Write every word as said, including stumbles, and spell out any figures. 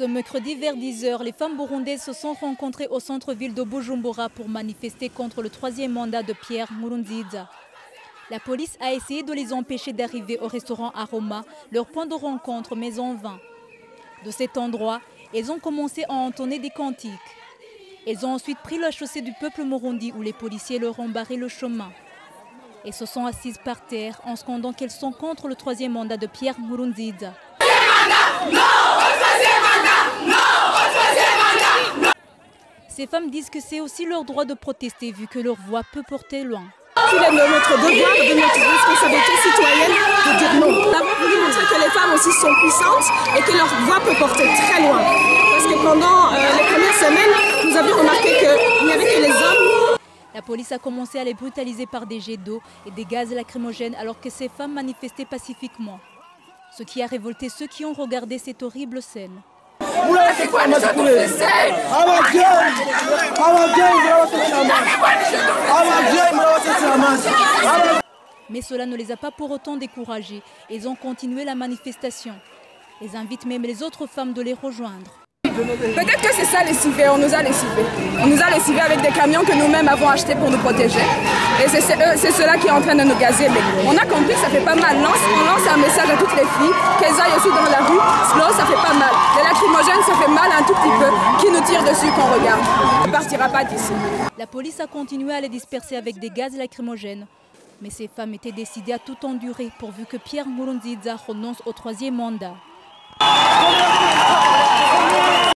Ce mercredi vers dix heures, les femmes burundaises se sont rencontrées au centre-ville de Bujumbura pour manifester contre le troisième mandat de Pierre Nkurunziza. La police a essayé de les empêcher d'arriver au restaurant Aroma, leur point de rencontre, mais en vain. De cet endroit, elles ont commencé à entonner des cantiques. Elles ont ensuite pris la chaussée du peuple murundi où les policiers leur ont barré le chemin. Elles se sont assises par terre en scandant qu'elles sont contre le troisième mandat de Pierre Nkurunziza. Ces femmes disent que c'est aussi leur droit de protester vu que leur voix peut porter loin. Il est de notre devoir, de notre responsabilité citoyenne de dire non. D'abord pour montrer que les femmes aussi sont puissantes et que leur voix peut porter très loin. Parce que pendant euh, les premières semaines, nous avions remarqué qu'il n'y avait que les hommes. La police a commencé à les brutaliser par des jets d'eau et des gaz lacrymogènes alors que ces femmes manifestaient pacifiquement. Ce qui a révolté ceux qui ont regardé cette horrible scène. Mais cela ne les a pas pour autant découragés. Ils ont continué la manifestation. Ils invitent même les autres femmes de les rejoindre. Peut-être que c'est ça les civils, on nous a lessivés. On nous a lessivés avec des camions que nous-mêmes avons achetés pour nous protéger. Et c'est cela qui est en train de nous gazer. Mais on a compris que ça fait pas mal. Lance, on lance un message à toutes les filles, qu'elles aillent aussi dans la rue. Sinon, ça fait pas mal. Les lacrymogènes, ça fait mal un tout petit peu. Qui nous tire dessus qu'on regarde. On ne partira pas d'ici. La police a continué à les disperser avec des gaz lacrymogènes. Mais ces femmes étaient décidées à tout endurer pourvu que Pierre Nkurunziza renonce au troisième mandat.